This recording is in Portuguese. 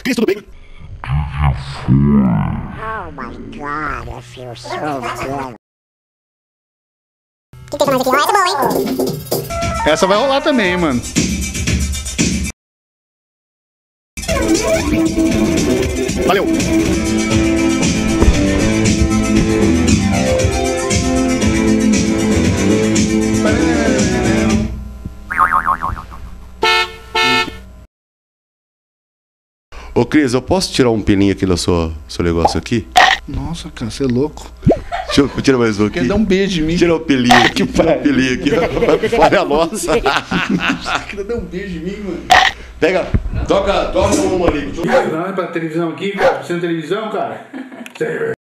Cris, tudo bem? Oh my god, I feel so good. Que tem mais aqui? Essa é boa, hein? Essa vai rolar também, hein, mano. Valeu! Ô Cris, eu posso tirar um pelinho aqui do seu negócio aqui? Nossa, cara, você é louco. Deixa eu tirar mais um aqui. Quer dar um beijo em mim? Tira o pelinho aqui, tira o pelinho aqui. Falha nossa. Quer dar um beijo em mim, mano? Pega, toca uma ali. Não é pra televisão aqui, cara? Você na televisão, cara?